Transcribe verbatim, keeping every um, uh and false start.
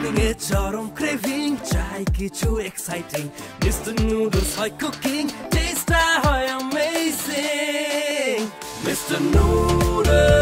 morning এ চরম craving চাই কিছু exciting Mister Noodles হয় cooking taste টা হয় amazing Mister Noodles